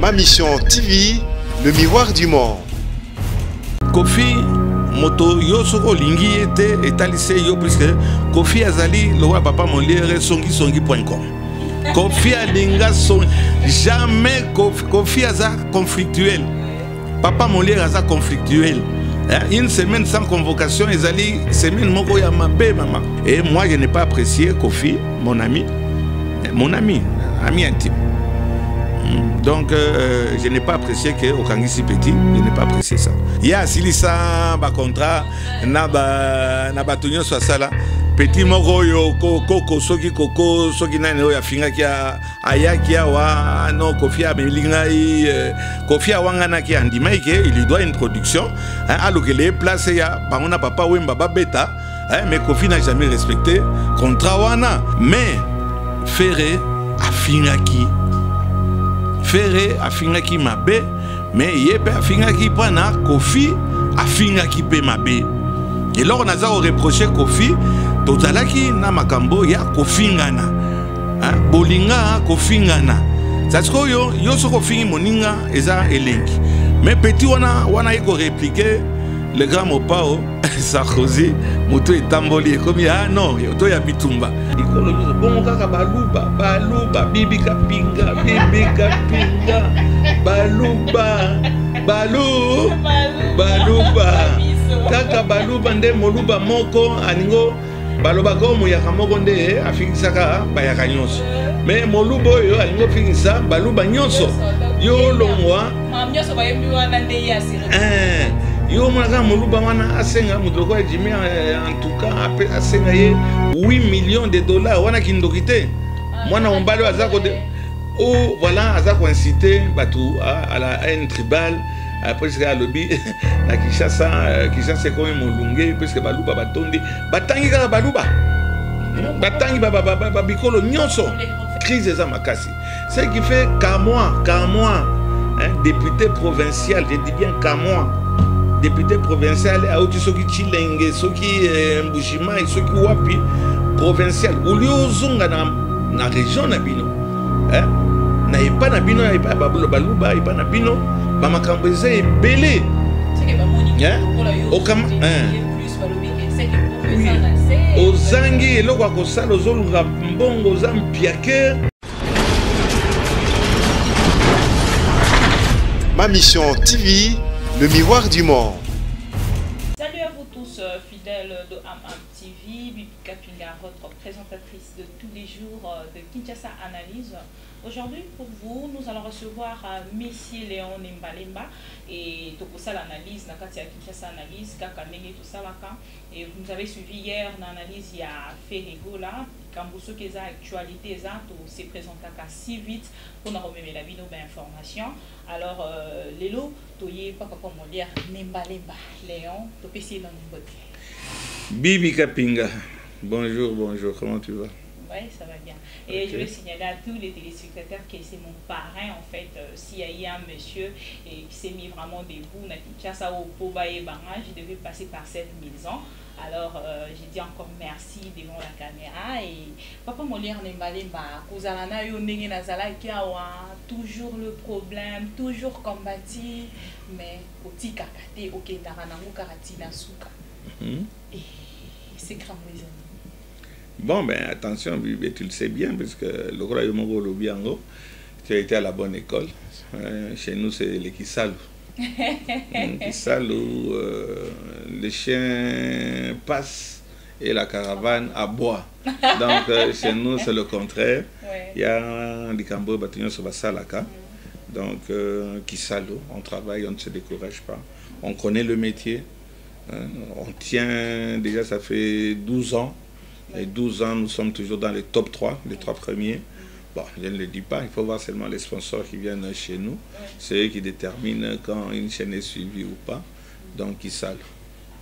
Ma mission TV, le miroir du monde. Kofi moto yo soko lingi ete etalise yo puisque Kofi azali le roi papa Molière songi.com. Kofi alinga son jamais Kofi aza conflictuel. Papa Molière aza conflictuel. Une semaine sans convocation, ezali semaine moko ya mabe maman. Et moi je n'ai pas apprécié Kofi, mon ami intime. Donc, je n'ai pas apprécié que Okangisi Petit, je n'ai pas apprécié ça. Il y a Silisa, contrat, Nabatunyo Swasala, Petit Moro, Koko, Soki Koko, Soki Nano, Yafinga Kia, Ayakia, no, Kofi Amelingai, Kofi Awangana qui Andimaike, il lui doit une production. Alors que les places, il y a Bangona Papa Wembaba Beta, mais Kofi n'a jamais respecté contrat Wana. Mais, Ferré, Afingaki. Ferré afingaki mabe, mais yebe afingaki pana Kofi afingaki pe mabe. Et là on a reproché Kofi, tozalaki na makambo ya kofingana. Bolinga kofingana. C'est que yo soko fingi moninga eza elengi. Mais petit wana eko répliquer le grand mopao Sarkozy moto etamboli comme non to ya bitumba. Ikolo yo bon kaka baluba bibi kapinga baluba kaka baluba nde moluba moko aningo baloba ko muyaka moko nde afikisaka bayaka nyonso. Mais molubo yo aningo fikisa baluba nyonso yo longwa nyonso bayembi wana nde yasira yo mwana moluba wana asenga mutoko Jimmy en tout cas asenga ye 8 millions de dollars wana kindokite mwana ombalo azako de oh voilà azako inciter batu à la haine tribale après c'est à lobby na Kinshasa comme molunge parce que baluba batondi batangi kala baluba batangi bikolo nyonso crise za makasi ce qui fait qu'à moi député provincial, je dis bien qu'à moi député provincial a outi soki Chilenge soki Mbushima soki wapi provincial ulio zunga na région na bino na ipa na bino ipa baluba ipa na bino ba makambo eza ebele ozangi eloko akosala ozolunga mbongo oza mpiake. Ma mission TV, le miroir du monde. Salut à vous tous, fidèles de Am TV, Bibi Kapinga, votre présentatrice de tous les jours de Kinshasa Analyse. Aujourd'hui, pour vous, nous allons recevoir Monsieur Léon Nimbalemba et Tokosa l'analyse, Nakatia Kinshasa Analyse, Kakanenge, tout ça là. Et vous nous avez suivi hier l'analyse, il y a Ferrego là, Kambuso qui est actualité, c'est présenté si vite pour nous remettre la vidéo d'information. Alors, Lélo, Toye, Papa Molière, Nimbalemba, Léon, Topesi dans le botte. Bibi Kapinga, bonjour, comment tu vas? Oui, ça va bien. Et okay. Je vais signaler à tous les téléspectateurs que c'est mon parrain, en fait, s'il y a un monsieur qui s'est mis vraiment debout, Kinshasa au Poba et Banga, je devais passer par cette maison. Alors, j'ai dit encore merci devant la caméra. Et Papa Molière Nimbalemba, Kouzalana Yonenge Nazala qui a toujours le problème, toujours combattu, mais au Tikakate, au Kendaranango Karatina Souka. Et c'est grand mes amis. Bon, ben attention, tu le sais bien, parce que le Royaume Lobiango, tu as été à la bonne école. Chez nous, c'est les Kisalou. Kisalou, les chiens passent et la caravane aboie. Donc, chez nous, c'est le contraire. Il y a des Cambo bâtiments sur Basalaka. Donc, Kisalou, on travaille, on ne se décourage pas. On connaît le métier. On tient, déjà, ça fait 12 ans. Et 12 ans, nous sommes toujours dans les top 3, les 3 premiers. Bon, je ne le dis pas, il faut voir seulement les sponsors qui viennent chez nous. C'est eux qui déterminent quand une chaîne est suivie ou pas. Donc, ils salent.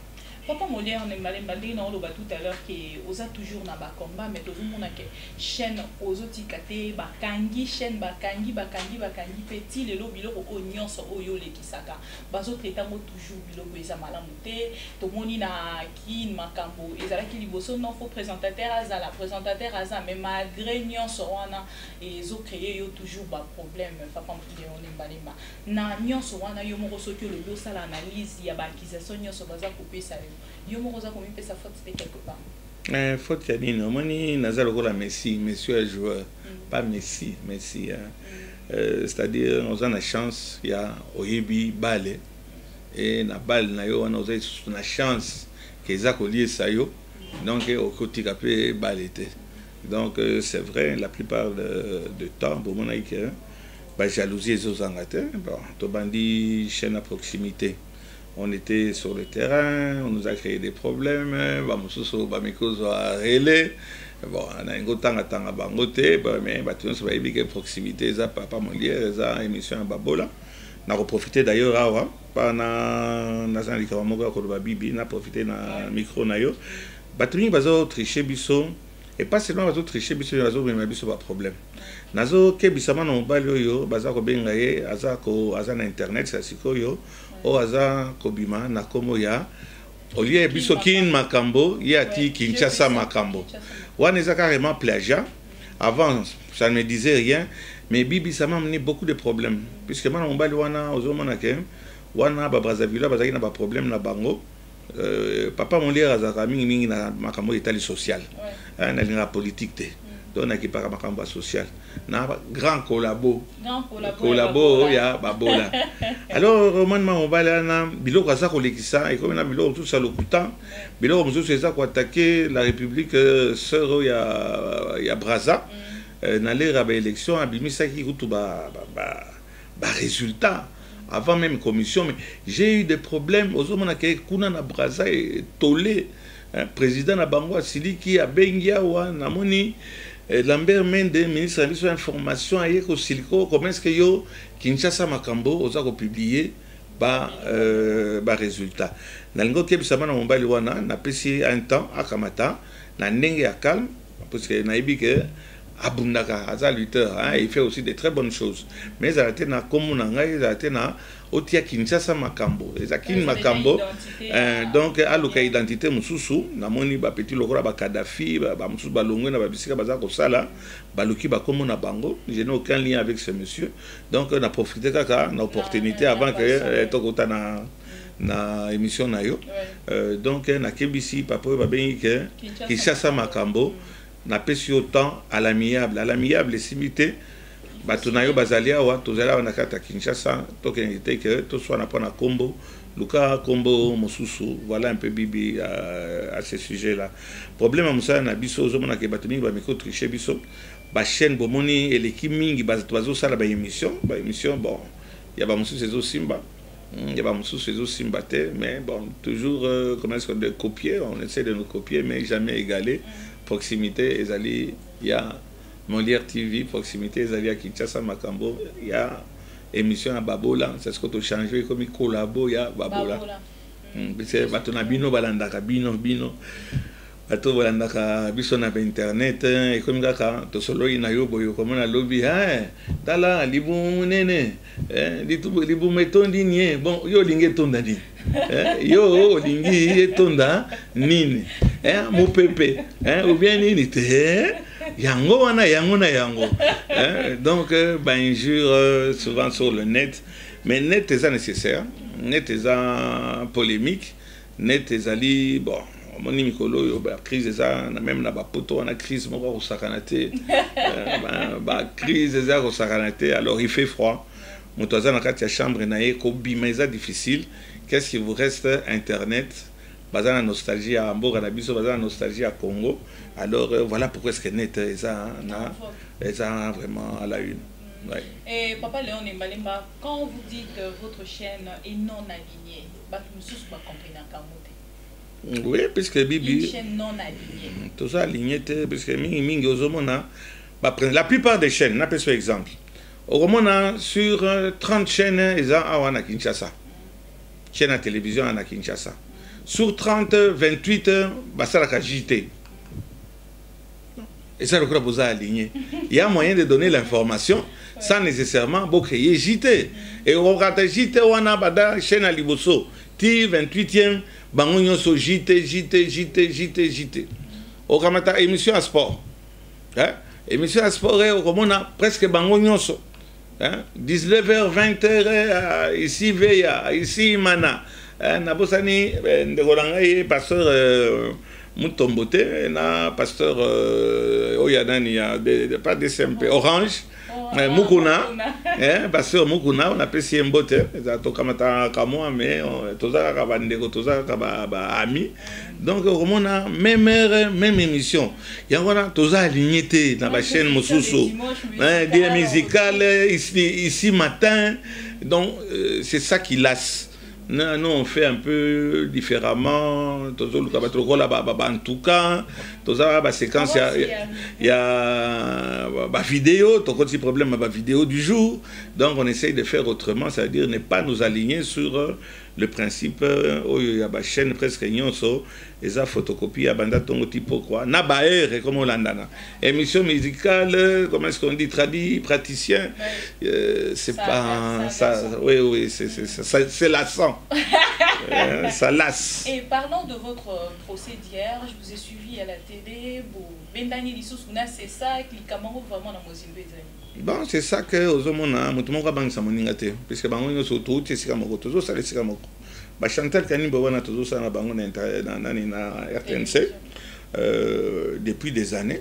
Papa Molière, on est malin, tout à l'heure, qui osa toujours na ba combat, mais tout le monde a que chaîne aux autres kate, bakangi, chaîne bakangi, petit, le lobby, oignon, oyo, les kisaka. Bazo traitement toujours, bilogo, ils a malamuté, tout le monde a qui, makambo, ils a qui liboso, non, faut présentateur à la présentateur à ça, mais malgré nyon, soana, et ils ont créé toujours ba problème, papa Molière, on est malin, na nyon, soana, yo mo reso que le dos à l'analyse, il y a ba accusation, nyon, so baza couper ça. Yo mo roza comme ça faute quelque part. Faute ya nini omoni naza lokola Messi, monsieur est joueur, pas Messi, Messi hein. C'est-à-dire on a la chance ya oyebi balé et na balle na yo on a la chance que za collier ça yo donc au côté capé balete. Donc c'est vrai la plupart de temps pour mon aïe ba jalousie les autres anglaterres bon to bandi chaîne à proximité. On était sur le terrain, on nous a créé des problèmes, on a relais, bon, on a un gros temps à temps à bangoter, mais on a une proximité, ça papa Molière, ça émission à Babola. On a profité d'ailleurs, on a profité de micro nayo. Batuni bazo tricher biso et pas seulement bazo tricher biso, bazo même biso pas problème. Nazo ke bisama no balio yo, baza ko bengaye, aza na internet ça sikoyo. O aza kobima na komo ya olie biso kin makambo yati Kinshasa makambo wana eza carrément plagiat. Avant ça ne me disait rien mais bibi ça m'a amené beaucoup de problèmes puisque mana mombali wana ozomona ke wana ba Brazzaville bazaki na ba problème na bango papa Molière azaka mingi na makambo etali social na linga politique te donc na ki para makambo social na grand collabo ya Babola. Alors roman mobile na biloko asa kolekisa et comme na biloko tout ça lokuta biloko mosusu eza ko attaquer la République sœur ya Brazza na l'ère ba élection abimisa ki kutu ba résultat avant même commission mais j'ai eu des problèmes ozomona ke kuna na Brazza et tolé président na bango asili ki abengia wa na moni Lambert Mende, ministre de l'information, a dit comment est-ce que yo Kinshasa Makambo osa ko publier ba résultat. Na ngo ke bisama na mombali wana na pesi un temps à Kamata na ndenge ya calme parce que na ibi que abundaka aza lutteur hein, il fait aussi de très bonnes choses mais ça a été na komuna ngai ça a été na otia Kinshasa Makambo ezakini Makambo donc aluka identité mususu na moni ba petit lokola ba Kadhafi ba mususu ba longwe na ba bisika baza ko sala baluki ba komuna bango je n'ai aucun lien avec ce monsieur donc on a profité kaka na opportunité avant que tokota na émission na yo donc na KBC papa ba bengi que Kinshasa Makambo na pesi autant à l'amiable simité batunayo bazalia wa tozala na kata Kinshasa tokenite que to soit na pona kombo luka kombo mosusu voilà un peu bibi à ce sujet là problème amusa na biso zomona ke batumi ba miko tricher biso ba chaîne bomoni et l'équipe mingi bazo sala ba émission bon il y a ba mosusu ezo simba il y a ba mosusu ezo simba te mais bon toujours comment est-ce qu'on de copier on essaie de nous copier mais jamais égaler proximité ezali ya Molière TV proximité ezali ya Kinshasa Makambo ya émission à Babola c'est ce que tu changer comme collabo ya Babola c'est batona bino balandaka bino bato balandaka biso na internet et comme kaka to solo ina yo boyo comme na lobby tala libu munene libu metondi nie bon yo linge tonda ni yo lingi etonda nini mo pepe ou bien nini te yango wana yango na yango donc injure souvent sur le net mais net est nécessaire net est polémique net est bon moni mikolo yo ba crise eza na même na ba poto na crise moko ko sakanate ba crise eza ko sakanate alors il fait froid motoza na kati ya chambre na ye ko bimeza difficile qu'est-ce qui vous reste internet bazana nostalgie à mboka na biso bazana nostalgie à Congo alors voilà pourquoi est-ce que net eza vraiment à la une. Ouais. Et Papa Léon Mbalemba, quand vous dites votre chaîne est non alignée, vous comprenez. Oui, puisque Bibi. Une chaîne non alignée. Tout ça aligné, puisque Mingi Ozomona, la plupart des chaînes, n'a pas ce exemple. Au Romana, sur 30 chaînes, ils ont à Kinshasa. Chaîne à télévision à Kinshasa. sur 30, 28, ça la JT. Et ça, le club vous a aligné. Il y a moyen de donner l'information sans nécessairement créer JT. Et on regarde JT, on a bada chaîne à Liboso. Ti 28e, bangonyo so JT. On a émission à sport. Émission à sport, on a presque bangonyo so. 19h, 20h, ici Veya, ici Mana. Nabosani, Ndegolanga, pasteur Moutombote, pasteur Oyadani, pas DCMP, Orange, Mukuna, pasteur Mukuna, on appelle si Mbote, Tokamata Kamoa, mais Toza Kabandego, Toza Ami. Donc, on a même heure, même émission. Il y a Toza aligné dans la chaîne Mosuso, des musicales, ici matin. Donc, c'est ça qui lasse. Nous, on fait un peu différemment. En tout cas, la séquence, il y a la vidéo, il problème avec la vidéo du jour. Donc, on essaye de faire autrement, c'est-à-dire ne pas nous aligner sur le principe, il y a une chaîne presque nyonso, et ça photocopie, abanda tongo tipo quoi. Nabaer, comme on l'a dit. Émission musicale, comment est-ce qu'on dit, traduit, praticien, c'est pas ça. Oui, c'est lassant. Ça lasse. Et parlons de votre procès d'hier, je vous ai suivi à la télé, c'est ça qui vraiment dans Mozimbe. Bon, c'est ça que aux hommes on a, puisque bango sur tout, c'est ça toujours ça les Chantal Kani Bawana toujours ça na bango na RTNC depuis des années.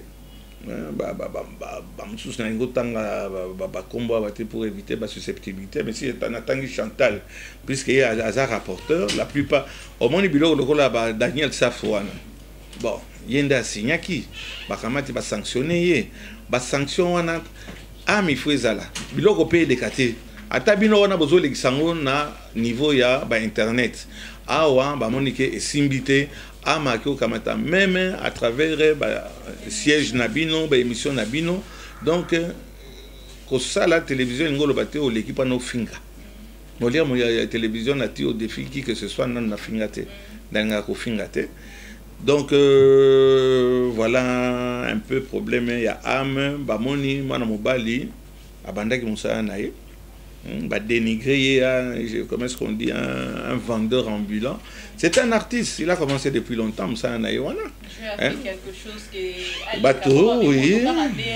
Pour éviter la susceptibilité, mais si on attend Chantal, puisqu'il y a un rapporteur, la plupart, au moins, il y a Daniel Safouane. Bon, il y a un signe qui va sanctionner, va sanctionner, mais il faut ça là. Il y a un pays de caté. À Tabino, on a besoin de l'exemple na niveau ya internet. Awa, Monique et Simbité. Même à travers le siège Nabino, l'émission Nabino. Donc, pour ça, la télévision, l'équipe a nos fingers. La télévision a au défi qui que ce soit dans la fingate. Donc, voilà un peu problème. Il y a âme, Bamoni, Manamobali, Abanda qui m'a naïe. Dénigrer, comment est-ce qu'on dit, un vendeur ambulant. C'est un artiste, il a commencé depuis longtemps, mais ça en a eu. Je vais appeler quelque chose qui est... Bateau, oui.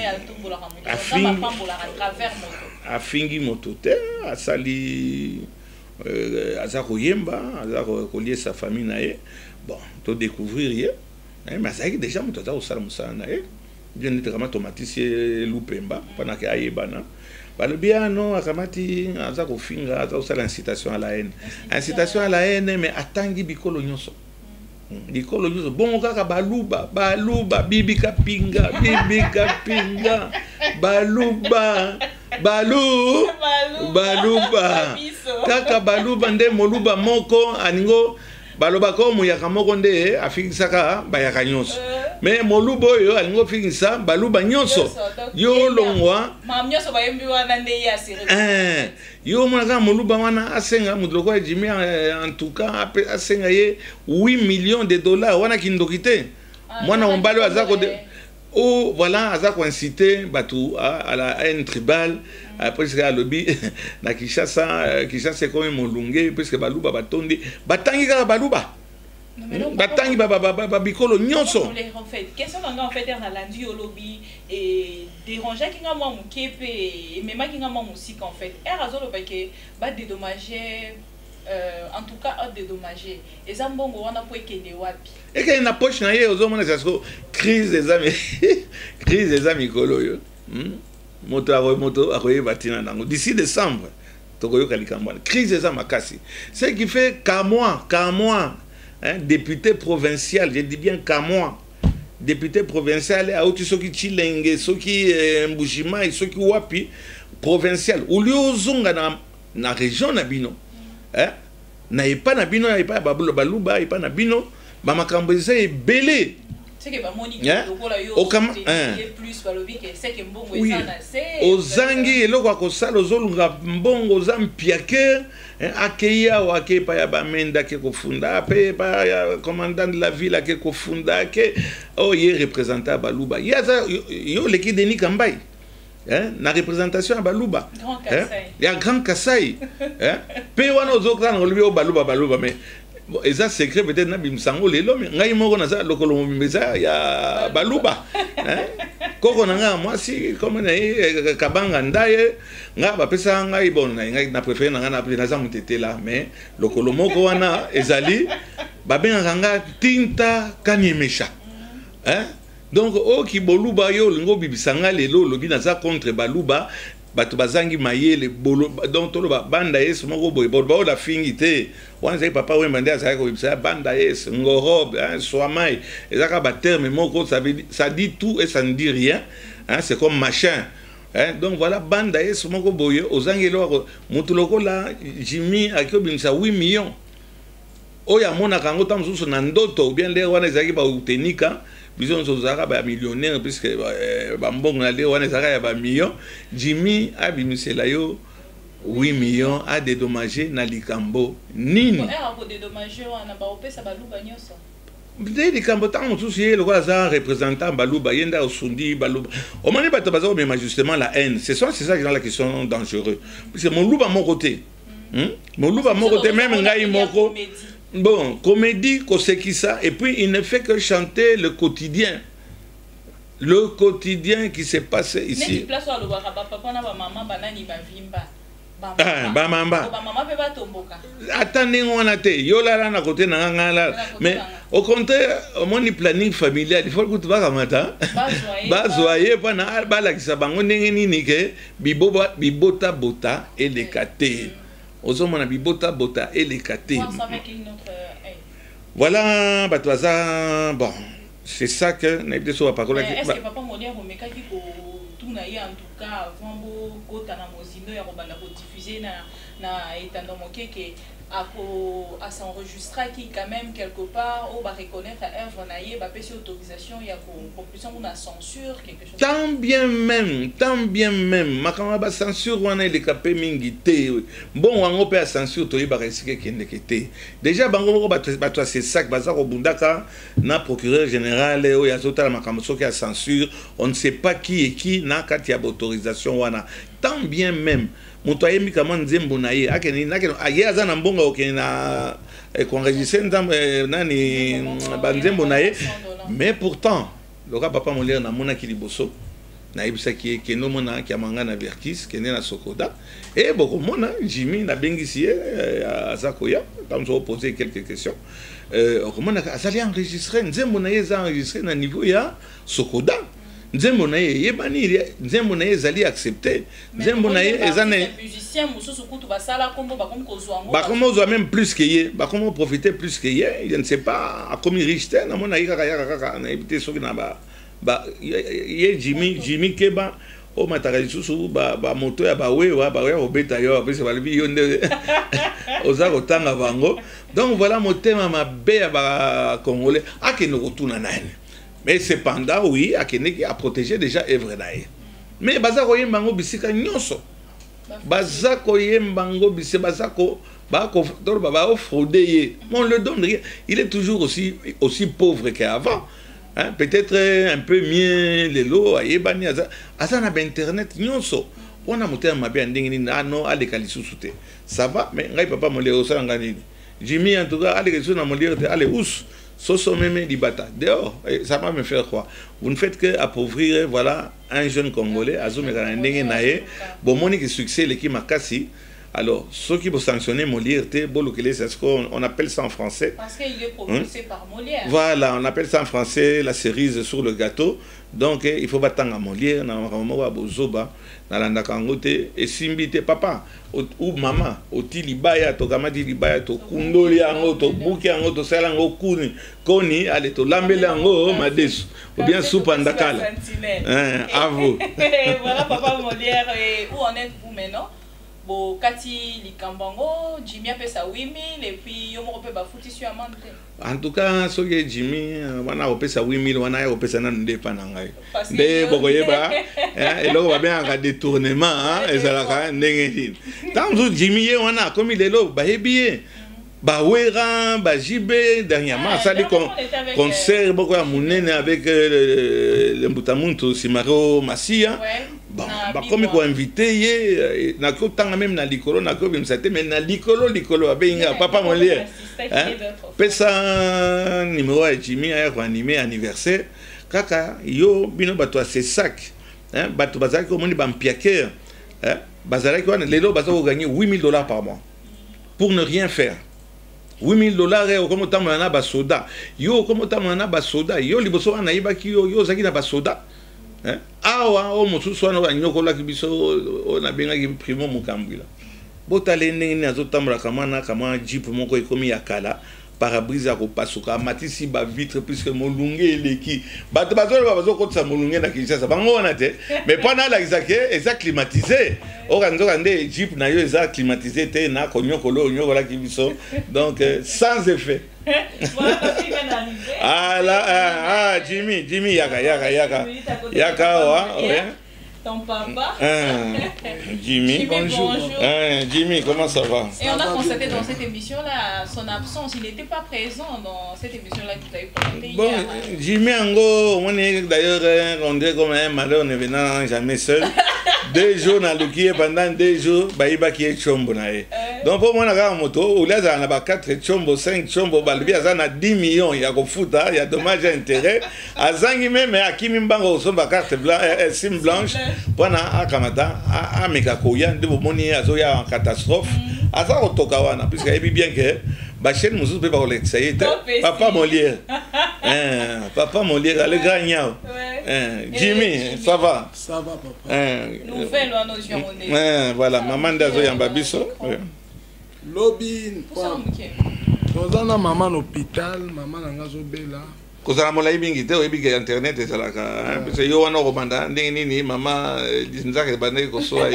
A fingi motote, a sali, a zaroyemba, a relié sa famille naé. Bon, tu découvrir, mais ça y est déjà, tu as au salon ça naé. Bien évidemment, tomaticier loupemba, pendant qu'il y a yébana. Le bien, non, Akamati, Azako Finga, Azako l'incitation à la haine. Incitation à la haine, mais attendez Bikolo Nyonso. Bikolo Nyonso. Bon, Kaka Baluba, Bibika Pinga, Baluba, Baluba. Kaka Baluba, Nde Moluba Moko, Aningo, Baluba Komu Yakamoko Nde, Afikisaka, Bayaka Nyonso. Mais Molubo yo alingo fikisa baluba nyonso yo longwa nyonso bayembi wana nde ya siri yo mwana Moluba wana asenga mudroko ya Jimmy en tout cas asenga ye 8 millions de dollars wana kindokite mwana ombalo azako de ou voilà azako inciter batu à la haine tribale après c'est à lobby na Kinshasa comme molunge parce que baluba batondi batangi ka baluba batangi bikolo nyonso question nanga en fait na landi au lobby et déranger kinga mwa mukepe et même kinga mwa musique en fait azolo bake ba dédommager en tout cas dédommager et ça mbongo wana po ekende wapi et na poche na ye ozomona sasko crise des amis kolo yo moto akoye batina nango d'ici décembre tokoyoka likambo crise des amis makasi ce qui fait qu'à moi député provincial, je dis bien qu'à moi, député provincial, à Otisoki Chilenge, Soki Mbushima, et Soki Wapi, provincial, ou liozonga na région Nabino, n'a pas Nabino, n'a pas Baluba, n'a pas Nabino, Bamakamboise est belé, C'est que Monique oui. Ozangi eloko akosala ozolunga mbongo ozampiake akeya wake pa ya bamenda ke kofunda pe pa ya commandant de la ville ake kofunda ke ye représentant Baluba yo leki Denis Kambai na représentation à Baluba il y a Grand Kassai pe wana ozokana ngolibi o Baluba mais et ça secret peut-être na bimsango lelo mais ngai moko na za lokolo mbeza ya Baluba koko na nga moi si comme na kabanga ndaye nga ba pesa ngai bon na préféré na nga na za mutete là mais lokolo moko wana ezali ba benga nga tinta kanyemesha donc o ki Baluba yo lingo bibisanga lelo lobi na za contre Baluba bato bazangi mayele bolo donc tolo banda yes moko boy bo la fingité wanza papa wemba ndia sa ko bibisa banda yes ngorob swamai ezaka ba terme moko ça dit tout et ça ne dit rien c'est comme machin donc voilà banda yes moko boy ozangi lo mutu lokola Jimmy akio binisa 8 millions oya mona kango tamsusu na ndoto bien le wana ezaki ba utenika Bison Zozara ba millionnaire puisque bambong na le wana zaka ya ba million Jimmy a bimisela yo 8 millions a dédommagé na likambo nini ko dédommagé wana ba opesa Baluba nyoso de likambo tant tous yé le quoi ça représentant Baluba yenda osundi Baluba o mani bato bazo mais justement la haine c'est ça qui est la question dangereux puisque mon loup à mon côté mon loup à mon côté même ngai moko. Bon, comédie, c'est qui ça? Et puis il ne fait que chanter le quotidien. Le quotidien qui s'est passé ici. Attendez, on a été. Yola na côté na ngala. Mais au contraire, mon planning familial, il faut que tu vas à matin. Bazoyer pana bala ki sabango ndenge ni ke bibota bota et les katé. Ozomona bibota bota et les katé. Voilà, Batouaza, bon, c'est ça que n'avait sur la parole. Est-ce que papa Molière au meka qui tout naïe en tout cas avant beau kota na mozino ya robanda ko diffuser na etando moke que à s'enregistrer qui quand même quelque part on va reconnaître à œuvre naïe ba pesi autorisation il y a conclusion ou la censure quelque chose tant bien même makama ba censure wana ile kapé mingi té bon wango pe censure to yiba risque kende kete déjà bango ba to c'est sac baza ko bundaka na procureur général o ya zotala makama soki ya censure on ne sait pas qui est qui na kati ya autorisation wana tant bien même moto ayembi kama nzembo na ye akeni nakeno aye aza na mbonga okena enregistrer nani ba nzembo na ye mais pourtant le papa Molière na mona ki liboso na ibisa ki keno mona ki amanga na Verkis kene na Sokoda et boko mona Jimmy na bengisi azakoya tamzo poser quelques questions okomona azali enregistrer nzembo na ye za enregistrer na niveau ya Sokoda nzembo na ye yebani nzembo na ye ezali accepté nzembo na ye ezane musicien mususu kutu basala kombo bakomo kozwa ngo bakomo ozwa même plus que ye bakomo profiter plus que ye je ne sais pas akomi riche na mona yaka kaka na ebité soki na ba ye Jimmy Keba o mataka lisusu ba moto ya ba wewa obeta yo parce balibi yo nde oza kotanga bango donc voilà motema mabe ya ba congolais akeno kotuna nani. Mais cependant, oui, Akeneki a protégé déjà Evredaï. Mais Bazako Yembango Bissika Nyoso. Bazako Yembango Bissika Bazako Baba fraudé. On le donne rien. Il est toujours aussi pauvre qu'avant. Hein? Peut-être un peu mieux les lots à Yebani. Azana Internet Nyoso. On a monté un mabé en dingue. Ah non, allez, Kalissousouté. Ça va, mais Ngai Papa Molé au Sanganini. Jimmy, en tout cas, allez, allez, ous. Soso meme libata dehors ça va me faire quoi vous ne faites que appauvrir voilà un jeune congolais azomeka ndenge nae bon monique succès l'équipe makasi alors ceux qui vont sanctionner Molière c'est ce qu'on appelle ça en français parce qu'il est propulsé par Molière voilà on appelle ça en français la cerise sur le gâteau donc il faut battre à Molière na makamwa bozoba na landa kangote et simbite papa ou maman oti libaya to kamati libaya to kundoli yango to buki yango to sala yango koni ale to lambele yango madesu ou bien soupe andakala à vous voilà papa Molière et où en êtes-vous maintenant Bon, Kati Likambango, Jimmy a fait ça 8 000 et puis il m'a fait foutu sur amende. En tout cas, ce que Jimmy, on a fait ça 8 000, on a fait ça dans le dépendant. Des bokoyeba, et là on va bien en détournement, et ça la négatif. Tant que Jimmy, on a comme il est là, bah bien. Bah Wera, bah JB, dernièrement, ça dit qu'on concert beaucoup à Mounene avec le Mbutamuntu Simaro Massia. Bon, bah comme il faut inviter, na ko tanga même na likolo na ko bimsate mais na likolo abenga papa molier. Pesa numéro à Jimmy a animé anniversaire. Kaka yo bino bato c'est sac. Hein, bato bazaki ko moni bampiaker. Hein, bazaki ko lelo bazako gagner $8 000 par mois pour ne rien faire. $8 000 comme autant na ba soda. Yo comme autant na ba soda. Yo liboso na ibaki yo zaki na ba soda. Awa o mosusu wana banyokola kibiso na benga ki primo mukambila botale ndenge azotambola kama jeep moko ekomi ya kala parabrise ya kopasuka matisi ba vitre puisque molunge eleki bato bazokotisa molunge na Kinshasa bango wana te mais pendant la exake eza climatisé okanzoka nde jeep na yo eza climatisé te na konyokolo nyokola kibiso donc sans effet. Ah là, Jimmy, yaka, ouais. Ton papa. Jimmy, bonjour. Jimmy, comment ça va? Et on a constaté dans cette émission-là son absence. Il n'était pas présent dans cette émission-là que tu as eu présentée bon, hier. Jimmy, on est d'ailleurs, on dirait comme un malheur, on ne venant jamais seul. 2 jours dans le qui pendant 2 jours, bah qui est chombo nae. Donc pour moi on a moto, ou là on a 4 chombo, 5 chombo, balbi azana 10 millions, il y a kofuta, il y a dommage à intérêt. Azangi même à kimi mbango so ba carte blanche, sim blanche, pana akamata, a mekakoya, de moni azoya en catastrophe. Asa otokawana puisque il bien que ba chaîne musu peut pas l'exayer. Papa Molière. Papa Molière, le gagnant. Jimmy, ça va? Ça va, papa. Nouvelle ou nos gens. Voilà, maman d'azo yamba biso. Lobby, dans un maman à l'hôpital, maman à Ngazobela. Kozala mola ibingi te oyebi internet ezalaka parce que yo wana kobanda ndenge nini mama disinzaka ebandaki kosoa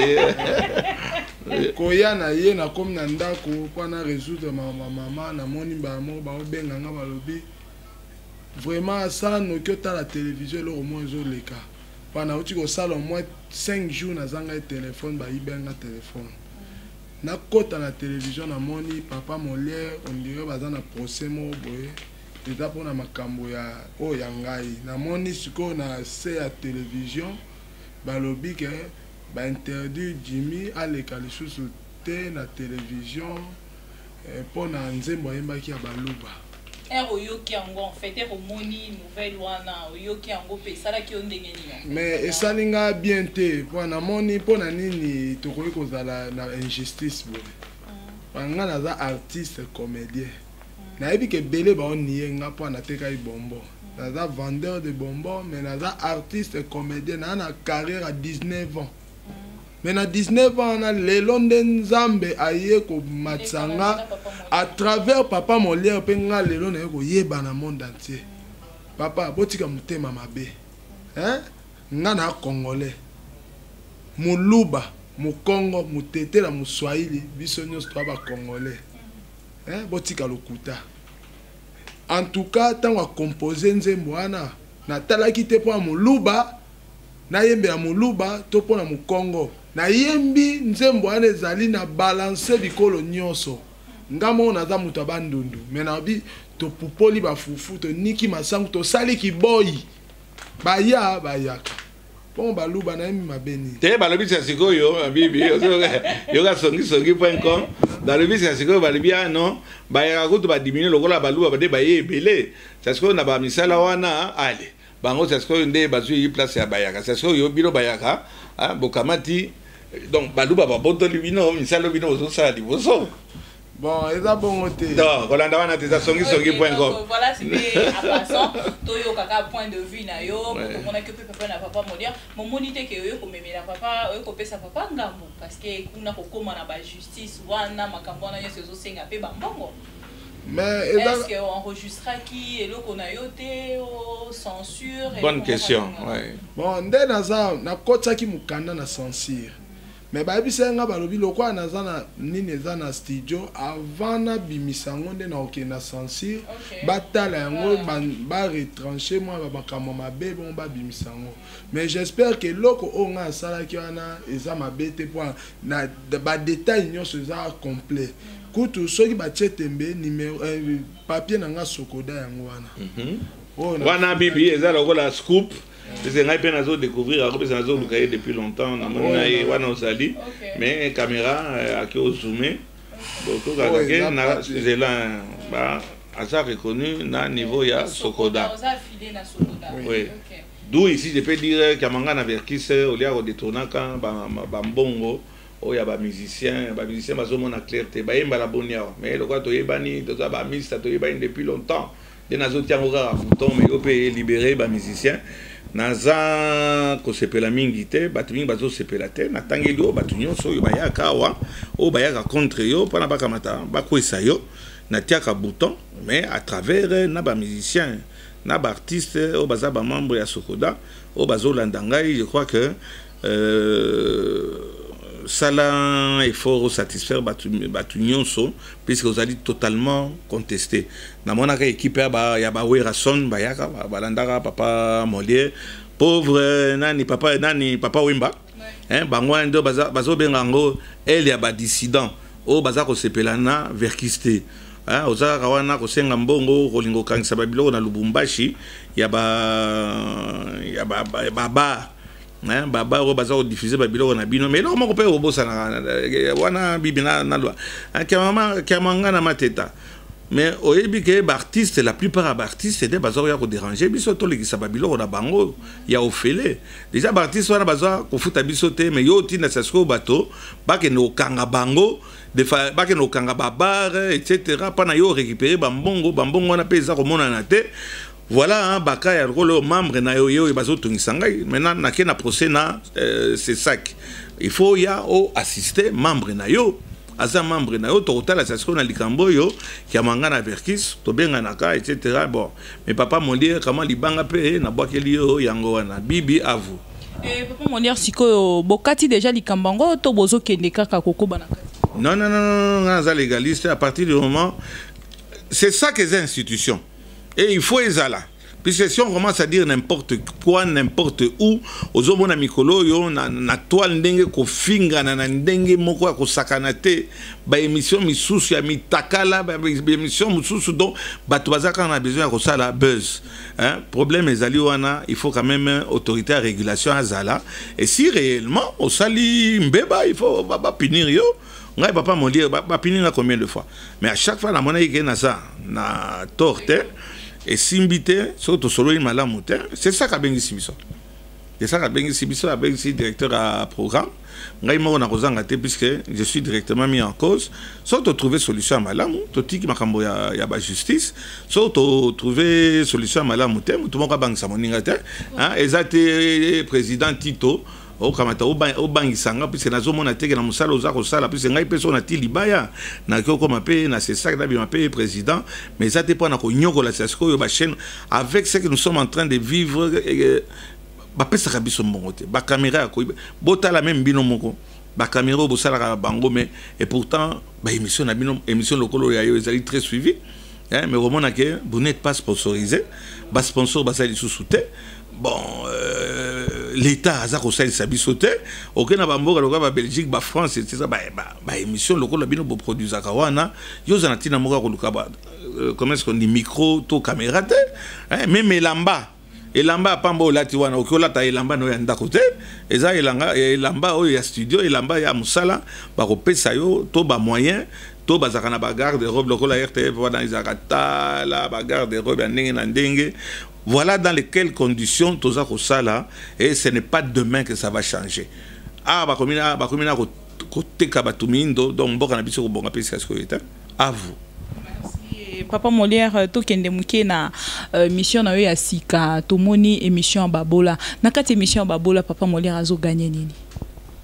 ye koya na ye na komi na ndako mpo na résoudre mama namoni bamo baobenganga balobi vraiment ça noki otala télévision eloko mo ezoleka mpona oti kosala au moins 5 jours nazanga téléphone bayibenga téléphone nakota na télévision namoni papa Molière ondire baza na procès moko boye eza mpona makambo ya oyo ya ngai namoni sikoyo na se ya télévision balobi ke bainterdire Jimmy aleka lisusu te na télévision mpona nzembo ayembaki ya baluba oyoki yango en fait omoni nouvelle wana oyoki yango pe esalaki yo ndenge nini mais esalinga bien te mpo namoni mpona nini tokoki kozala na injustice boye nga naza artiste comédien nayebi ke ebele baonie nga mpo natekaki bonbon naza vendeur de bonbon mais naza artiste comédien naa na carrière à 19 ans mais na 19 ans na lelo nde nzambe aye komatisa nga à travers papa Molière mpe nga lelo naye koyeba na monde entier papa botika motema mabe nga na congolais moluba mokongo motetela moswahili biso nyonso toa bacongolais botika lokuta en tout cas ntango akompose nzembo wana natalaki te mpo ya moluba nayembela moluba to mpo na mokongo nayembi nzembo wana ezali na balance bikolo nyonso nga moko naza moto ya bandundu me nabi topupoli bafufu toniki masangu tosali kiboyi bayaka mpo baluba nayembi mabeni te balobi sia sikoyo bibi yoka songisongi.com balobi sia sikoyo balobi non bayaka kutu badiminue lokola baluba bade baye ebele sia sikoyo na bamisala wana ale bango sia sikoyo nde bazwi place ya bayaka sia sikoyo bino bayaka bokamati donc baluba babotoli bino misala bino ozosala liboso. Bon, eza bongo te. Non, kolanda wana te za songisongi.com. Voilà, c'était à passant. Toyo kaka point de vue na yo, on a que papa na papa Molière. Mon monité que yo ko memela papa, yo ko pesa papa ngambo parce que kuna ko koma na ba justice wana makambo na yo sezo senga pe bambongo. Mais est-ce qu'on enregistra qui et l'autre qu'on a yoté censure? Bonne question, ouais. Bon, nde naza na kota ki mukanda na censure. mais bayebisa nga balobi lokwa naza na nini eza na studio avant na bimisango nde na okenda censure batala yango ba retrancher moi makambo mabe bon babimisango mais j'espère que loko o nga asalaki wana eza mabe te po na ba détail nyonso eza complet kutu soki batie tembe numéro papier na nga sokoda yango wana wana bibi eza lokola scoop. C'est un peu nazo découvrir après ça nazo lukaye depuis longtemps na mona e wana osali mais caméra a qui zoomé donc kaka na c'est là ba asa reconnu na niveau ya Sokoda. Oui. D'où ici je peux dire Kamanga na Verkis au lieu de détourner quand ba mbongo o ya ba musicien bazo mona clarté ba yemba la bonia mais le quoi to yebani to za ba mista to yebani depuis longtemps de nazo tiango ka fouton mais on peut libérer ba musicien naza ko sepela mingi te batu mingi bazo sepela te na tangeli o batu nyonso yo bayaka wa o bayaka contre yo pana bakamata bakwesa yo na tiaka bouton mais à travers na ba musicien na ba artiste o baza ba membre ya Sokoda o bazo landangai je crois que Salah effort satisfaire batu nyonso puisque vous allez totalement contester na mona ka équipe ya ba Werason bayaka balandaka papa Molière pauvre nani papa Wimba hein bango ndo bazo bengango elle ya ba dissident o baza ko sepelana verkiste hein oza kawana ko senga mbongo kolingo kangisa babilo na Lubumbashi ya baba baba o baza ko diffuser babilo na bino mais là moko pe obosa na wana bibina na loi kamanga na mateta mais oyebi ke ba artiste la plupart ba artiste de baza ko déranger biso to lekisa babilo na bango ya ofele déjà ba artiste wana baza ko futa biso te mais yo tina sasko bato ba ke no kanga bango de fa ba ke no kanga babar etc pana yo récupérer bambongo na pesa ko mona na te. Voilà, baka ya rolo membre na yo bazo tungisangai maintenant na ke na procès na c'est ça il faut ya o assister membre na yo aza membre na yo total assassin na likambo yo ki amanga na Verkis to benga na ka etc bon mais papa Molière comment libanga pe na bwakeli yo yango wana bibi à vous papa Molière siko bokati déjà likambango to bozo kende kaka kokoba na kati non nga légaliste à partir du moment c'est ça que les institutions. Et il faut les aller. Puisque si on commence à dire n'importe quoi, n'importe où, aux hommes na mikolo yo na toile ndenge ko finga na ndenge moko ko sakanate ba émission misusu ya mitakala ba émission misusu donc bato bazaka na besoin ko sala buzz. Hein, problème ezali wana, il faut quand même autorité à régulation azala et si réellement au sali mbeba il faut ba punir yo. Ngai papa mon dire ba punir combien de fois. Mais à chaque fois la monnaie qui na ça na torte et simbité surtout solo malamuté c'est ça qu'a bengi sibiso c'est ça qu'a bengi sibiso a bengi directeur à programme ngai mo na kozanga te puisque je suis directement mis en cause surtout trouver solution à malamu totiki makambo ya ba justice surtout trouver solution à malamu te mutu moko bangisa moninga te hein ezate président Tito o kamata o bangisanga puisque nazomona teke na musala oza kosala puisque ngai peso na ti libaya na koko mape na c'est ça que na mape président mais ça dépend na ko nyokola sasko yo ba chaîne avec ce que nous sommes en train de vivre ba pesa biso mbongote ba caméra ko botala même bino moko ba caméra bo sala bango mais et pourtant ba émission na bino émission lokolo ya yo ezali très suivi hein mais vraiment que vous n'êtes pas sponsorisé ba sponsor ba sali sous-souté bon l'état a ça ça bisoté aucun na bamboka loka ba Belgique ba France c'est ça ba émission lokolo bino bo produire kawana yo zanatina moka ko luka ba comment est-ce qu'on dit micro to caméra te hein même elamba pambo lati wana okolata elamba no ya ndako te eza elamba o ya studio elamba ya musala ba ko pesa yo to ba moyen to bazaka na ba garde robe lokola RTF wana izakata la ba garde robe ndenge na ndenge. Voilà dans lesquelles conditions toza ko sala et ce n'est pas demain que ça va changer. Ah ba komina ko teka batumindo donc mboka na biso ko bonga pesa ko eta à vous. Papa Molière to kende muke na mission na yo ya sika tomoni émission babola na kati émission babola papa Molière azo gagner nini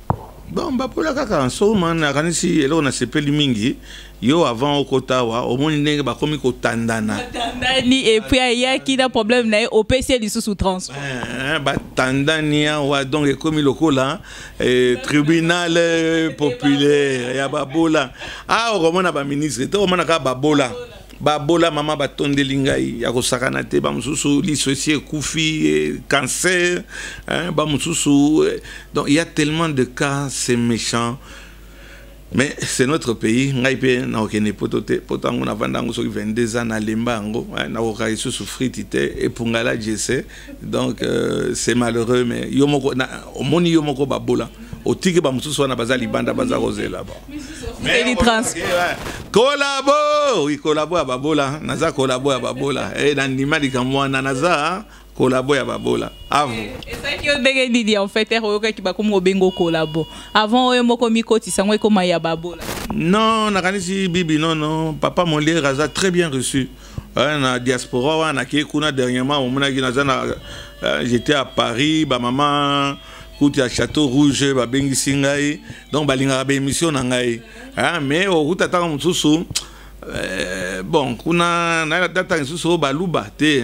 Bon, babola kaka so man akanisi elo na sepeli mingi yo avant okotawa omoni ndenge bakomi kotandana tandani et puis il y a qui a problème na au PC li sous transport batandania wa donc ekomi lokola tribunal populaire ya babola okomona ba ministre to omona ka babola mama batondeli ngai ya kosakana te bamususu lisosie kufi cancer bamususu donc il y a tellement de cas c'est méchant mais c'est notre pays ngai pe na okene potote potango na vandango so 22 ans na lembango na okayi susu fritite et pungala jese donc c'est malheureux mais yomoko omoni yomoko babola otiki bamususu na bazali banda bazarozela ba mais trans collabo oui collabo ya babola naza collabo ya babola na ndimali kamwana naza collabo ya babola avant et ça qui on dege didi en fait oyoka ki bakomo bengo collabo avant oyo moko mikoti sango ekoma ya babola non nakanisi bibi non papa Molière a très bien reçu na diaspora wana ki kuna dernièrement omona ki naza na j'étais à Paris ba maman Kouti à Château Rouge, babengi singai, donc balinga ba émission na ngai. Mais au route ataka mususu bon, kuna na data mususu baluba te,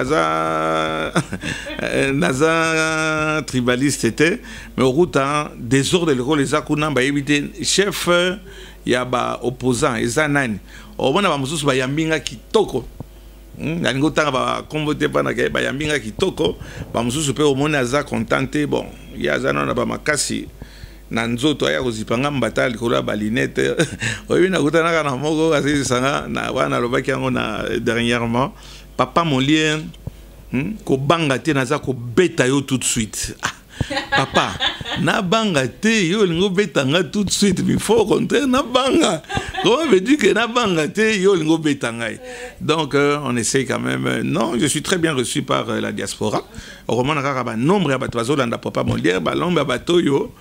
naza tribaliste était, mais au route désordre le les akuna ba éviter chef ya ba opposant ezanani. Au bona ba mususu ba yambinga kitoko. Nalingo tanga ba convoté pana ke ba yambinga kitoko ba mususu pe omona aza contenté bon ya zana na ba makasi na nzoto ya kozipanga mbata likolo ya balinete oyo na kutana kana moko asisi sanga na wana lobaki yango na dernièrement papa Molière ko banga te naza ko beta yo tout de suite papa na banga te yo lingo betanga tout de suite mais faut au contraire na banga comment veux-tu que na banga te yo lingo betanga donc on essaye quand même non je suis très bien reçu par la diaspora au roman na nombre ya bato bazolanda papa Molière balombe ya bato yo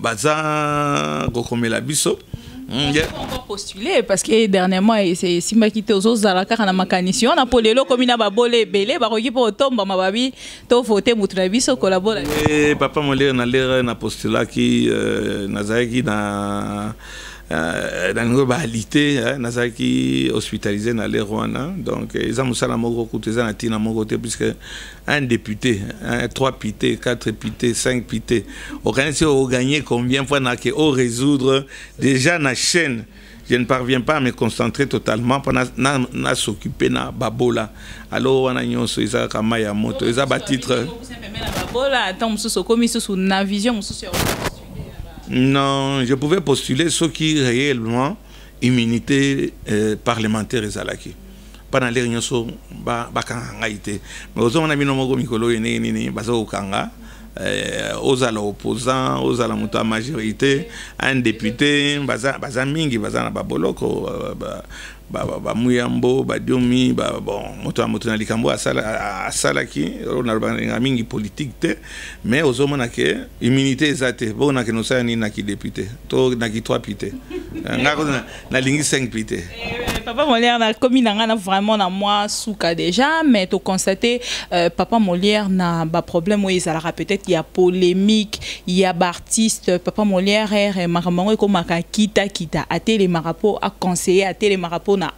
baza kokomela biso. On peut encore postuler parce que dernièrement c'est Simba qui était aux autres à la mécanicien on a pour les lots comme il a babolé belé baroki pour tomber ma babi to voter mutrabiso collabore papa Molière na l'air na postulat qui nazaki na dans une globalité nazaki hospitalisé dans les Rwanda donc ils ont musala moko kuteza na tina moko te puisque un député 3 pités 4 pités 5 pités organiser au gagner combien fois na que au résoudre déjà na chaîne je ne parviens pas à me concentrer totalement pour na s'occuper na babola alors wana nyonso isa kama ya moto isa ba titre babola tant mususu komi sous na vision mususu. Non, je pouvais postuler ceux qui réellement immunité parlementaire et zalaki. Pendant les réunions so ba kanga ité. Mais aux on a mis nomoko mikolo ni bazo kanga aux opposants, aux la muta majorité, un député baza mingi baza na baboloko ba muyambo ba diomi ba bon moto na likambo asala ki on a mingi politique te mais ozomona ke immunité ezate bona ke no sa ni na ki député to na ki 3 pité na lingi 5 pité. Papa Molière na commis na vraiment na moi souka déjà mais to constater papa Molière na ba problème où ils a peut-être il y a polémique il y a artiste papa Molière maramango ko maka kita a télé marapo a conseiller a télé marapo na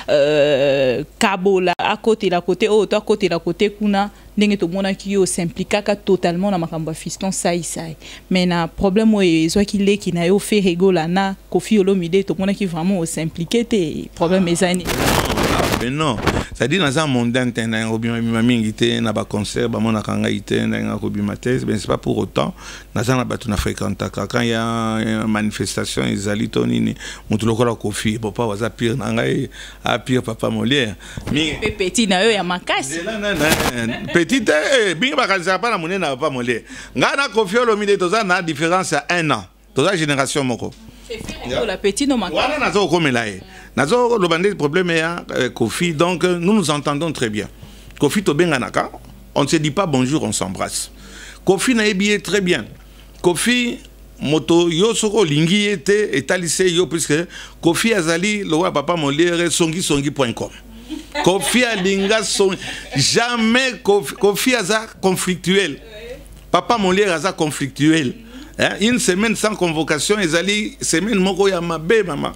kabola à côté la côté auto à côté la côté kuna ndenge to mona ki yo s'impliquer totalement na makambo fiston sai mais na problème où ils qui le qui na yo fait rigola na Koffi Olomide to mona ki vraiment s'impliquer te problème ezani. Mais non, ça dit dans un monde interne, na ba concert, ba mona kanga ite na kobimates, mais c'est pas pour autant dans un batu na fréquenta quand il y a une manifestation ezali tonini mutu lokola Koffi papa waza pire na ngai a pire papa Molière. Mi petit na yo ya makasi. Petit binga ba kanisa pa na monena papa Molière. Nga na Koffi Olomide toza na différence à 1 an. Toza génération moko. La petite no makasi. Wana nazo komela e. Nazo le bandé problème ya Koffi donc nous nous entendons très bien. Koffi to benganaka, on ne se dit pas bonjour, on s'embrasse. Koffi na ebie très bien. Koffi moto yo soko lingi ete etalise yo puisque Koffi azali lo wa papa Molière songi.com. Koffi alinga son jamais Koffi aza conflictuel. Papa Molière aza conflictuel. Une semaine sans convocation, ezali semaine moko ya mabe maman.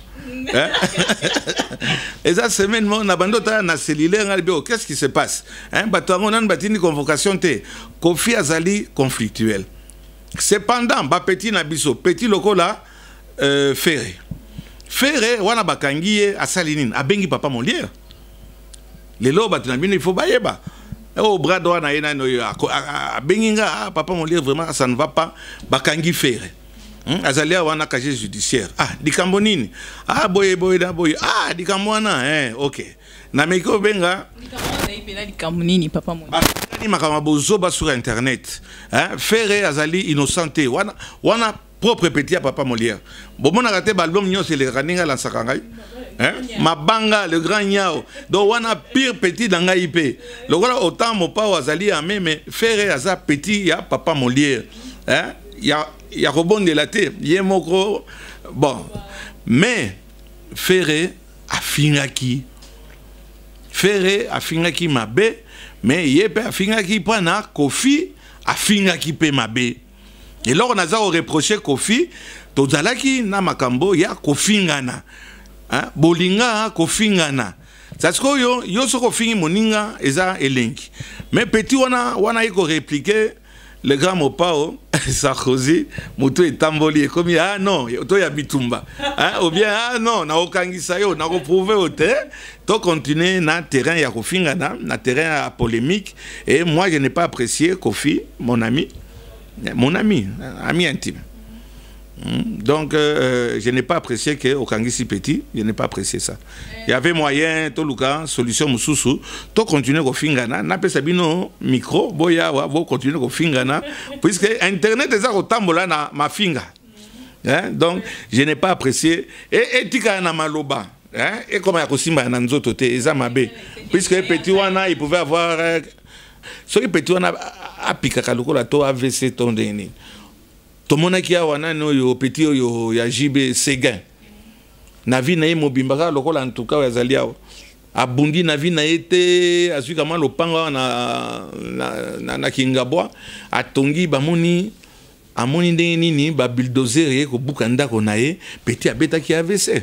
Et ça semaine mon abandota na cellulaire qu'est-ce qui se passe? Batango nan batini convocation te. Kofi azali conflictuel. Cependant, ba petit na biso, petit lokola Ferré. Ferré wana bakangiye asalinine, abengi papa Molière. Lelo batinabino il faut bayeba. Au bras droit na yena no abenginga papa Molière vraiment ça ne va pas bakangi Ferré. Azalia wana casier judiciaire. Ah, dikambo nini? Ah, boye da boye. Ah, dikambo wana, OK. Na meko benga dikambo nini papa Molière. Ni makama bozoba sur internet. Ferré azali innocenté. Wana propre petit à papa Molière. Bomona raté balbum nyo c'est le raninga la sakangai. Mabanga le grand nyao. Donc wana pire petit dans IP. Le voilà autant mon pa azali amé mais Ferré aza petit ya papa Molière. Il y a rebond de la terre, il y a moko. Bon, mais Ferré a fingaki. Ferré a fingaki mabe, mais Yepe a fingaki pana Kofi a fingaki pe mabe. Et là on a reproché Kofi, tozalaki na makambo ya kofingana. Bolinga kofingana. C'est que yo soko fingi moninga eza elenki. Mais petit wana eko répliquer. Le grand Mopao, Sarkozy, Moutou et Tamboli, comme ah non, to ya bitumba. Ou bien ah non, na okangisa yo, na reprouvé au terrain, to continuer na terrain ya kofingana, na terrain à polémique. Et moi je n'ai pas apprécié Kofi, mon ami intime. Donc je n'ai pas apprécié que Okangisi Petit, je n'ai pas apprécié ça. Il y avait moyen, tout le cas, solution mususu, to continuer au fingana, n'a pas sabino micro, boya wa, bo continuer au fingana, puisque internet est au tambola na ma finga. Donc je n'ai pas apprécié et tika na maloba. Et comme ya kosimba na nzoto te eza mabe, puisque Petit wana il pouvait avoir ce que Petit wana apika kaloko to AVC ton deni. Tout le monde qui a un petit ya JB Séguin. Na vie na mobimbaka lokola en tout cas yazali awo. Abundi na vie na été azu kama lopanga na Kingabwa atongi bamoni amoni ndenge nini ba bulldozer ye ko bukanda ko nae petit abeta ki AVC.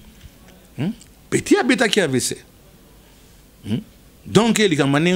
Petit abeta ki AVC. Donc, là,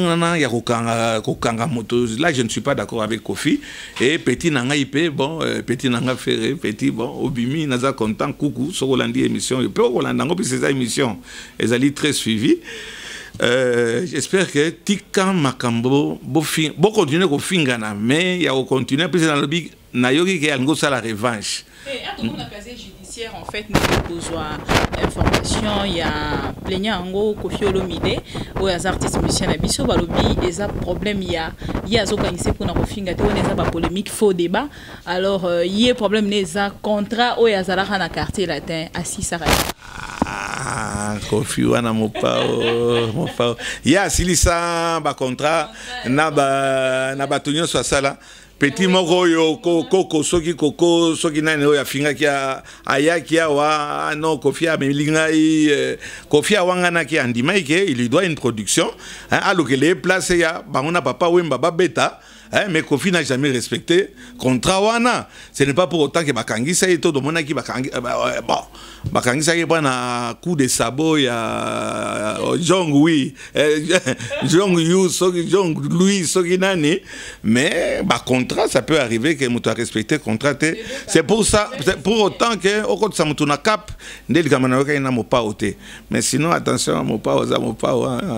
je ne suis pas d'accord avec Kofi. Et petit nanga IP, bon, petit nanga Ferré, petit, bon, Obimi, naza content, coucou, sur Rolandi émission. Et puis, Rolandango, puis c'est ça émission. Elles allaient très suivies. J'espère que Tika Makambo, bon continuer au fingana, mais il y a continuer, puis c'est dans le big, Nayoki qui a la revanche. Et à tout le monde a casé judiciaire, en fait, nous avons besoin d'informations. Il y a plaignant en gros, Kofi Olomide, ou les artistes musiciens Nabiso, Balobi, il y a un problème, il y a des organisés pour nous finir, il y a des polémiques, faux débat. Alors, il y a un problème, il y a un contrat, où il y a un quartier latin, assis, ça reste. Ah, Kofi wana mopao. Il y a Silisa, ba contrat, na ba tunyo soit ça là. Petit moko yo koko soki nane ya finga kia ayaki wa non Kofi a melingai Kofi a wangana ki andima ke il lui doit une production alors que les places ya bangona papa wemba babeta. Mais Kofi n'a jamais respecté contrat wana. Ce n'est pas pour autant que bakangisa et tout le monde qui bon bakangisa qui prend un coup de sabot ya Jong oui Jong Yu Jong Louis Soginani, mais bah contrat ça peut arriver que mutu a respecté contrat. C'est pour ça, pour autant que au côté ça mutu na cap ndeli kamana weka ina mopa ote. Mais sinon attention mopa oza mopa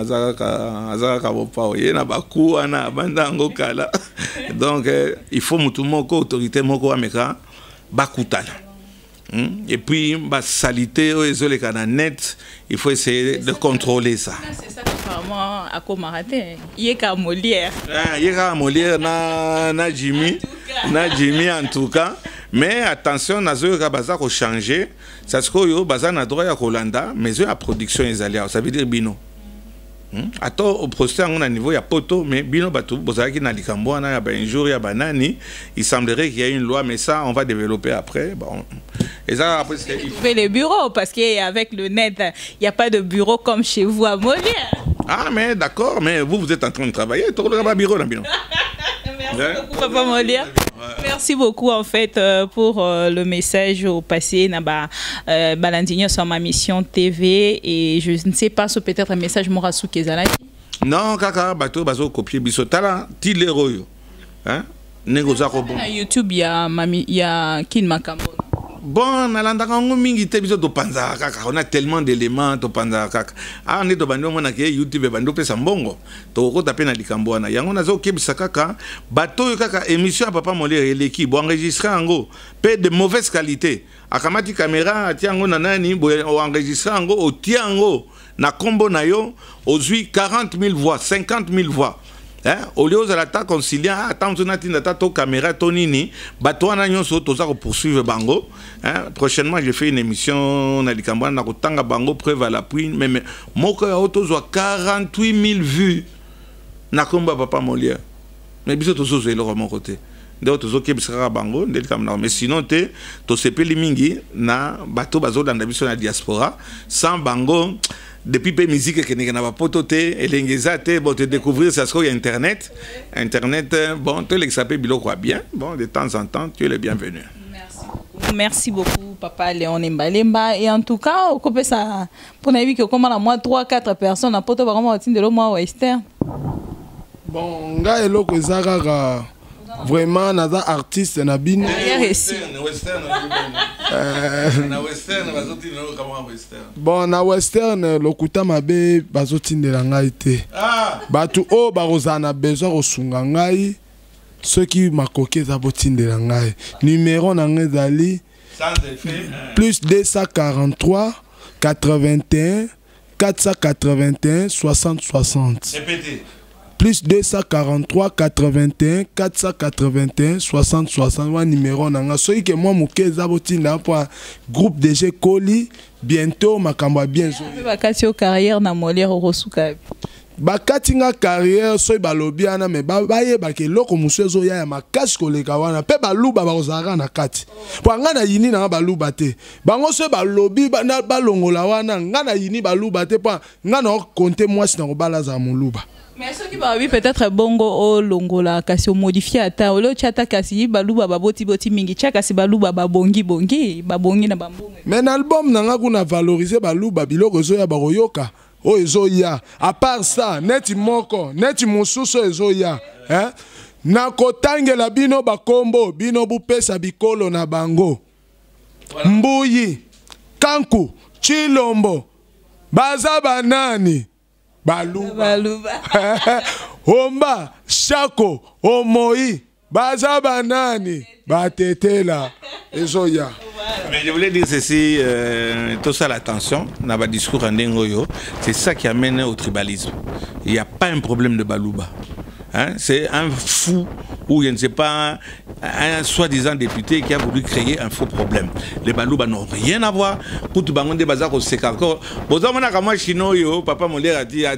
azaka mopa yena baku ana banda ngokala. Donc il faut mutu moko autorité moko ameka bakutana. Et puis bah salité les net, il faut essayer de contrôler ça. C'est ça apparemment à Komaraté. Yeka Molière. Yeka Molière na Jimmy en tout cas. Mais attention, nazo ka baza ko changer. Ça se que yo baza na droit ya Kolanda, mais la production est allée. Ça veut dire bino. Attends, au procès, on a un niveau, il y a poto, mais bino batou, bozaki na likambo na ya ba injour ya banani, il semblerait qu'il y a une loi, mais ça on va développer après. Bon. Et ça après c'est il faut les bureaux parce qu'avec le net, il n'y a pas de bureau comme chez vous à Molière. Ah mais d'accord, mais vous êtes en train de travailler, tu as un bureau là bino. Merci beaucoup papa Molière. Merci beaucoup en fait pour le message au passé Balandinho sur ma mission TV et je ne sais pas si peut-être un message Morassou Kezalaki. Non, kaka bateau bazo copier bisotala ti leroyo. Hein? Négoza ko bon. Na YouTube il y a Kin Makambo. Bon, nalandaka ngo mingi te biso to panza kaka. On a tellement d'éléments to panza kaka. Ah on est to bando mona ke YouTube bando pesa mbongo. To ko taper na likambo wana. Yango nazo kebisa kaka bateau kaka émission Papa Molière l'équipe bo enregistrer ngo pe de mauvaise qualité. Akamati caméra tiango nanani bo enregistrer ngo o tiango na kombo na yo ozui 40 000 voix, 50 000 voix. Hein? Au lieu de l'attaque conciliant, attends, tu n'as to caméra, tonini, bateau en agnon sur toza poursuivre bango. Hein? Prochainement, j'ai fait une émission na Likamba na kotanga bango preuve à l'appui, mais mon cœur auto soit 48 000 vues na komba Papa Molière. Mais biso tozo zelo à mon côté. Donc tozo kebisaka bango, ndel kamna. Mais sinon to sepeli mingi na bateau bazo dans la biso na diaspora sans bango. Depuis la musique que nous avons pototé et l'engagé bon te découvrir ça sur internet bon tu l'exapé bilo quoi bien bon de temps en temps tu es le bienvenu. Merci beaucoup Papa Léon Mbalemba et en tout cas au couper ça pour n'avis que comment la moi 3-4 personnes à poto vraiment de le mois western. Bon nga eloko ezaka vraiment naza artiste na bino. Bon na western lokuta mabe bazotindela ngai te. Batu o barozana besoin kosunga ngai soki makoki eza botindela ngai. Numéro na ngai ezali plus 243 81 481 60 60. Répétez. Plus 243 81 481 60 60 wa numéro nanga soki ke moi moke zabotinda pour groupe DG Koli bientôt makambo bien zo bakati yo carrière na Molière rosuka bakati nga carrière soki balobi ana me baye bake loko musezo ya makasi koleka wana pe baluba bazara na kati po nga na yini na baluba te bango so balobi na balongola wana nga na yini baluba te po nga na compter moi si na kobala za moluba. Mais ce qui va oui peut-être bongo o longola kasi modifier ata olo chata kasi baluba baboti boti mingi chaka si baluba babongi na bambongo. Mais l'album nanga kuna valoriser baluba biloko zo ya baroyoka o ezo ya à part ça neti moko neti mususu ezo ya hein na kotangela bino bakombo bino bupesa bikolo na bango Mbuyi Kanku Chilombo baza banani Baluba. Omba, Shako, Omoi, Baza Banani, Batetela, Ezoya. Mais je voulais dire ceci, tout ça l'attention, dans le discours en Dengoyo, c'est ça qui amène au tribalisme. Il n'y a pas un problème de Baluba. Hein? C'est un fou ou je ne sais pas un soi-disant député qui a voulu créer un faux problème. Les Balouba n'ont rien à voir. Pour tout le bazar au Sekako. Papa Molière a dit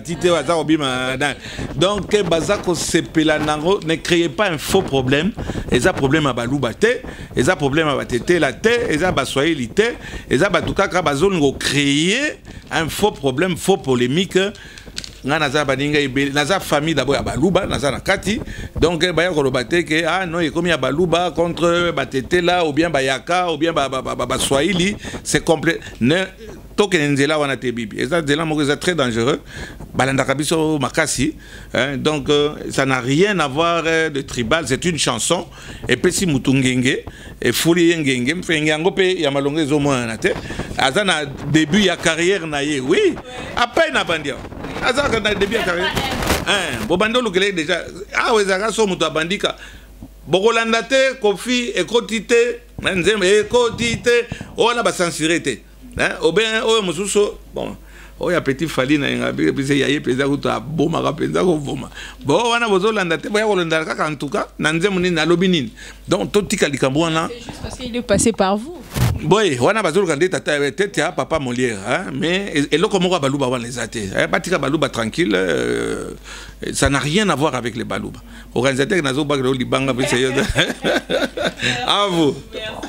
donc bazar au Sepelanango ne créez pas un faux problème. Et ça problème à Balouba té, et ça problème à Batete la té, et ça Bassoyeli té, et ça Batouka Kabazon créer un faux problème, faux polémique. Naza famille d'abord à Balouba, Naza Nakati, donc Baya Kolobate que ah non, il est comme à Balouba contre Batete là, ou bien Bayaka, ou bien Baswahili, c'est complet. Tokenenzela wana te bibi. Et ça, c'est très dangereux. Balandakabiso Makasi. Donc, ça n'a rien à voir de tribal. C'est une chanson. Et puis, si Mutungenge, et Fouli Ngenge, Mfengangope, Yamalonge Zomoanate. Azana début ya carrière naïe. Oui. Après, na bandia. Azana début ya carrière. Bobando Lukele déjà. Ah, ouais, Zara Somuta Bandika. Bogolandate, Kofi, Ekotite, Nzem, Ekotite. Oh, on a pas censuré. Ou bien, oh, Moussousso, bon, oh, il y a petit Fali, il y a puis il y a péza ou ta boma, péza ou boma. Bon, on a besoin d'andate, bon, on a en tout cas, Nanzemuni, Nalobinin. Donc, tout tika likambouana. C'est juste parce qu'il est passé par vous. Oui, on a besoin de tata, Papa Molière, mais et là, comment on va balouba on les athées, batika balouba tranquille, ça n'a rien à voir avec les balouba. Organisateur, n'a pas de libanga, à vous. Merci.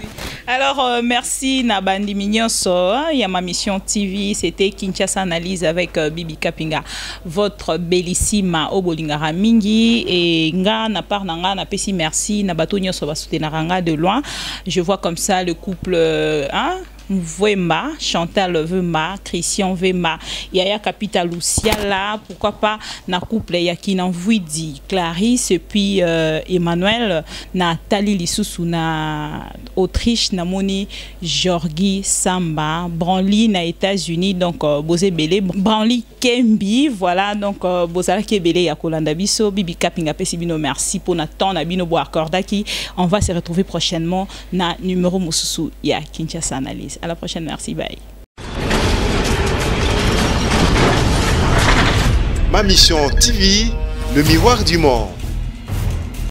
Alors, merci Nabandi Mignonso. Il y a ma mission TV. C'était Kinshasa Analyse avec Bibi Kapinga. Votre bellissima Obolingara Mingi. Et nga na part nanga na pesi merci. Nabato Nyonso va soutenir de loin. Je vois comme ça le couple. Vema, Chantal Vema, Christian Vema, Yaya Capital Luciala, pourquoi pas na couple Yakina Vouidi, Clarisse et puis Emmanuel, Nathalie Lissousou na Autriche, Namoni Georgi Samba, Branly na États-Unis, donc Bosé Belé, Branly Kembi, voilà donc Bozala Kebele Yakolanda Biso, Bibi Kapinga Pesibino, merci pour notre temps, Nabino Boakordaki. On va se retrouver prochainement na numéro Moussousou ya Kinshasa Analyse. À la prochaine, merci, bye. Ma mission TV, le miroir du monde.